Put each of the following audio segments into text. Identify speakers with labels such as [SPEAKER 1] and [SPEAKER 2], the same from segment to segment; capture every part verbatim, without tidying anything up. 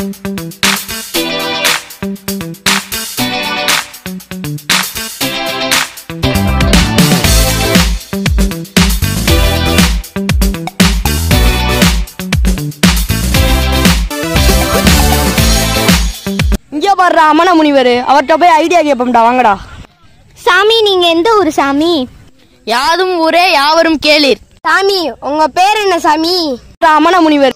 [SPEAKER 1] அமன முனிவர் அவர்கிட்ட போய் ஐடியா கேட்போம்டா வாங்கடா.
[SPEAKER 2] சாமி நீங்க எந்த ஊரு சாமி?
[SPEAKER 1] யாதும் ஊரே யாவரும் கேளீர்.
[SPEAKER 2] சாமி உங்க பேர் என்ன சாமி?
[SPEAKER 1] அமன முனிவர்.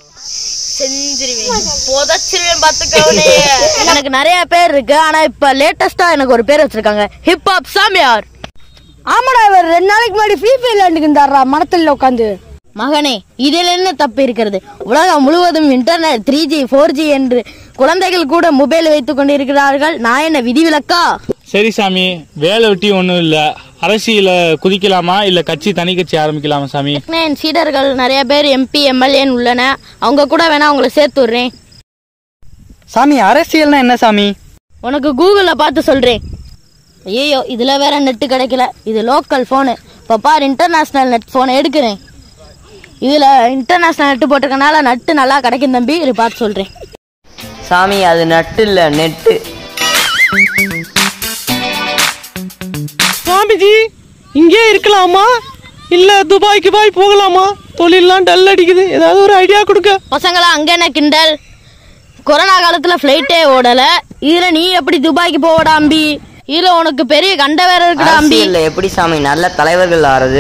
[SPEAKER 1] எனக்கு நிறைய பேர் இருக்கு, ஆனா இப்ப லேட்டஸ்டா எனக்கு ஒரு பேர் வச்சிருக்காங்க, ஹிப் ஹாப் சாமியார். ஆமாடா, இவர் ரெண்டு நாளைக்கு முன்னாடி ஃப்ரீ ஃபயர் விளையாண்டுக்கிட்டாரா மரத்துல உட்காந்து. மகனே, இதில் என்ன தப்பு இருக்கிறது? உலகம் முழுவதும் internet three G four G என்று குழந்தைகள் கூட மொபைல் வைத்துக் கொண்டிருக்கிறார்கள். நான் என்ன விதிவிலக்கா?
[SPEAKER 3] சரி சாமி, வேலை வெட்டி ஒன்றும் இல்லை, அரசியல குதிக்கலாமா இல்ல கட்சி தனி கட்சி ஆரம்பிக்கலாமா சாமி?
[SPEAKER 1] என் சீடர்கள் நிறைய பேர் எம்பி எம்எல்ஏ உள்ளன, அவங்க கூட வேணா உங்களை சேர்த்து விடுறேன்.
[SPEAKER 4] சாமி அரசியல்னா என்ன சாமி?
[SPEAKER 1] உனக்கு கூகுள்ல பார்த்து சொல்றேன். ஐயோ, இதுல வேற நெட்டு கிடைக்கல, இது லோக்கல் போனு. இப்ப பாரு, இன்டர்நேஷனல் நெட் போனை எடுக்கிறேன். இதுல இன்டர்நேஷனல் நெட்டு போட்டிருக்கனால நட்டு நல்லா கிடைக்கும் தம்பி, இது பார்த்து சொல்றேன்.
[SPEAKER 5] சாமி அது நட்டு இல்ல நெட்டு.
[SPEAKER 4] சாமிஜி இங்கே இருக்கலாமா இல்ல துபாய்க்கு போய் போகலாமா? தொழிலாம் டல் அடிக்குது, ஏதாவது ஒரு ஐடியா கொடுக்க.
[SPEAKER 1] பசங்களா அங்க என்ன கிண்டல்? கொரோனா காலத்துல பிளைட்டே ஓடல, இதுல நீ எப்படி துபாய்க்கு போவடா அம்பி? இதுல உனக்கு பெரிய கண்ட வேற இருக்குடா அம்பி.
[SPEAKER 5] இல்ல எப்படி சாமி நல்ல தலைவர்கள் ஆறது?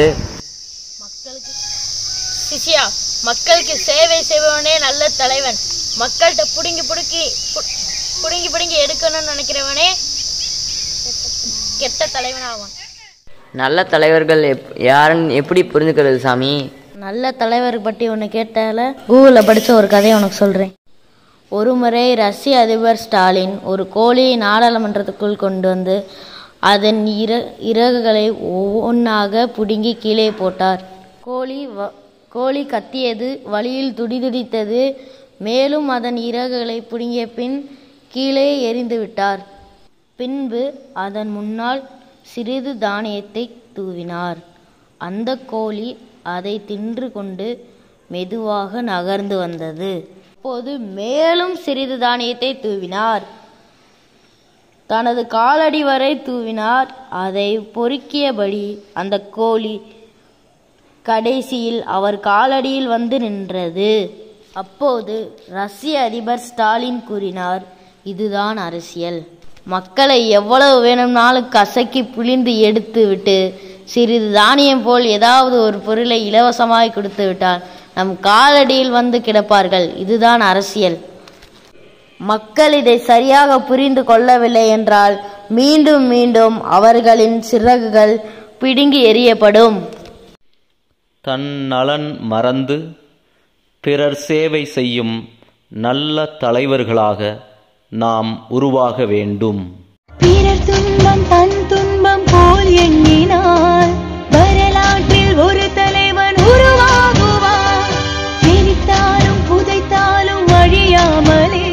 [SPEAKER 1] சிசியா, மக்களுக்கு சேவை செய்வனே நல்ல தலைவன். மக்கள்கிட்ட புடுங்கி புடுங்கி புடுங்கி புடுங்கி எடுக்கணும்னு நினைக்கிறவனே கெட்ட தலைவன் ஆவான்.
[SPEAKER 5] நல்ல தலைவர்கள் யாருன்னு எப்படி புரிஞ்சுக்கிறது சாமி?
[SPEAKER 1] நல்ல தலைவர் பற்றி ஒன்று கேட்டால கூகுள்ல படிச்ச ஒரு கதையை உனக்கு சொல்றேன். ஒரு முறை ரஷ்ய அதிபர் ஸ்டாலின் ஒரு கோழியை நாடாளுமன்றத்துக்குள் கொண்டு வந்து அதன் இற இறகுகளை ஒவ்வொன்றாக புடுங்கி கீழே போட்டார். கோழி கோழி கத்தியது, வலியில் துடிதுடித்தது. மேலும் அதன் இறகுகளை புடுங்கிய பின் கீழே எறிந்து விட்டார். பின்பு அதன் முன்னால் சிறிது தானியத்தை தூவினார். அந்த கோழி அதை தின்று கொண்டு மெதுவாக நகர்ந்து வந்தது. அப்போது மேலும் சிறிது தானியத்தை தூவினார். தனது காலடி வரை தூவினார். அதை பொறுக்கியபடி அந்த கோழி கடைசியில் அவர் காலடியில் வந்து நின்றது. அப்போது ரஷ்ய அதிபர் ஸ்டாலின் கூறினார், இதுதான் அரசியல். மக்களை எவ்வளவு வேணும்னாலும் கசக்கி புளிந்து எடுத்து விட்டு சிறிது தானியம் போல் ஏதாவது ஒரு பொருளை இலவசமாய் கொடுத்து விட்டால் நம் காலடியில் வந்து கிடப்பார்கள். இதுதான் அரசியல். மக்கள் இதை சரியாக புரிந்து கொள்ளவில்லை என்றால் மீண்டும் மீண்டும் அவர்களின் சிறகுகள் பிடுங்கி எறியப்படும்.
[SPEAKER 6] தன் நலன் மறந்து பிறர் சேவை செய்யும் நல்ல தலைவர்களாக நாம் உருவாக வேண்டும்.
[SPEAKER 7] பிறர் துன்பம் தன் துன்பம் போல் எண்ணினால் வரலாற்றில் ஒரு தலைவன் உருவாகுவார். பிரித்தாலும் புதைத்தாலும் அழியாமலே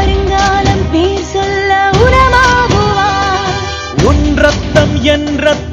[SPEAKER 7] வருங்காலம் பேர் சொல்ல உரமாகுவார்.
[SPEAKER 4] உன் ரத்தம் என் ரத்தம்